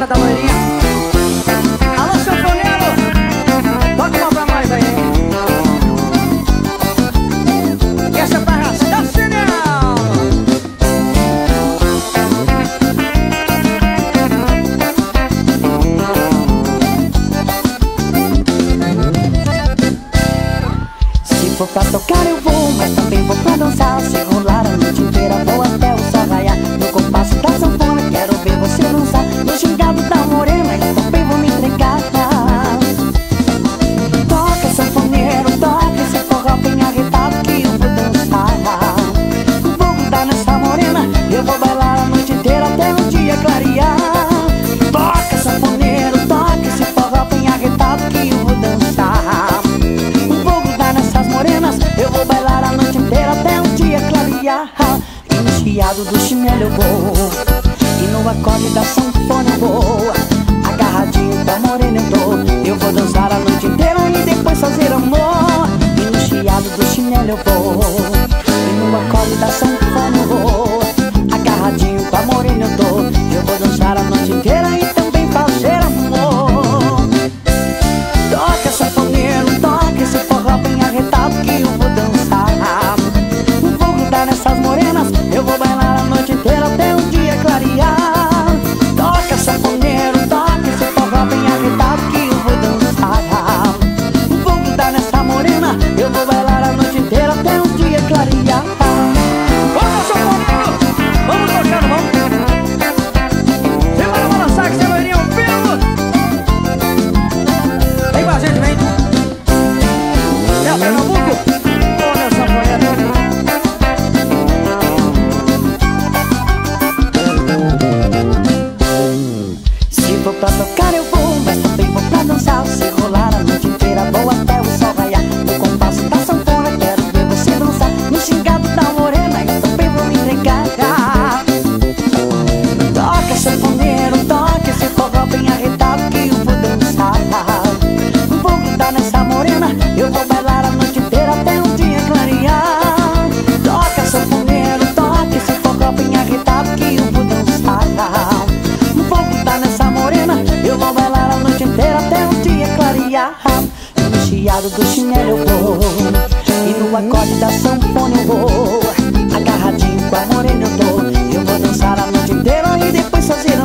galera da loirinha. Alô, sanfoneiro, toca uma pra nós aí. E essa é pra arrastar sinal. Se for pra tocar eu vou, mas também vou pra dançar. Se rolar a noite inteira vou até o sol raiar. No compasso da sanfona quero ver você dançar. No gingado da morena eu também vou me entregar. Toca sanfoneiro, toca esse forró bem arretado que eu vou dançar. Vou grudar nessa morena, eu vou bailar a noite inteira até o dia clarear. Toca sanfoneiro, toca esse forró bem arretado que eu vou dançar. Vou grudar nessas morenas, eu vou bailar a noite inteira até o dia clarear. E no chiado do chinelo eu vou, e no acorde da sanfona eu vou. Agarradinho da morena eu tô, eu vou dançar a noite inteira e depois fazer amor. E no chiado do chinelo eu vou, e no acorde da sanfona eu vou. Agarradinho da morena eu tô, eu vou dançar a noite inteira e também fazer amor. Toca sanfoneiro, toca esse forró bem arretado que eu vou dançar. Vou grudar nessas morenas, eu vou bailar a noite inteira até o dia clarear. Toca sanfoneiro, toca esse forró bem arretado que eu vou dançar. Vou grudar nessa morena, eu vou bailar a noite inteira até o dia clarear. Vamos, sanfoneiro, vamos tocando, vamos. Você vai balançar que você vai vir ao vivo. Vem com a gente, vem. É o Pernambuco. Ô, meu sanfoneiro. Se for pra tocar eu vou, mas também vou pra dançar. Se rolar a noite inteira vou até o sol raiar. No compasso da sanfona quero ver você dançar. No gingado da morena eu também vou me entregar. Toca sanfoneiro, toca esse forró bem arretado que eu vou dançar. Vou grudar nessa morena, eu vou bailar a noite inteira até o dia clarear. Toca sanfoneiro, toca esse forró bem arretado que eu vou dançar. Vou grudar nessa morena, eu vou bailar a noite inteira até o dia clarear. E no chiado do chinelo eu vou, e no acorde da sanfona eu vou. Agarradinho com a morena eu tô, eu vou dançar a noite inteira e depois fazer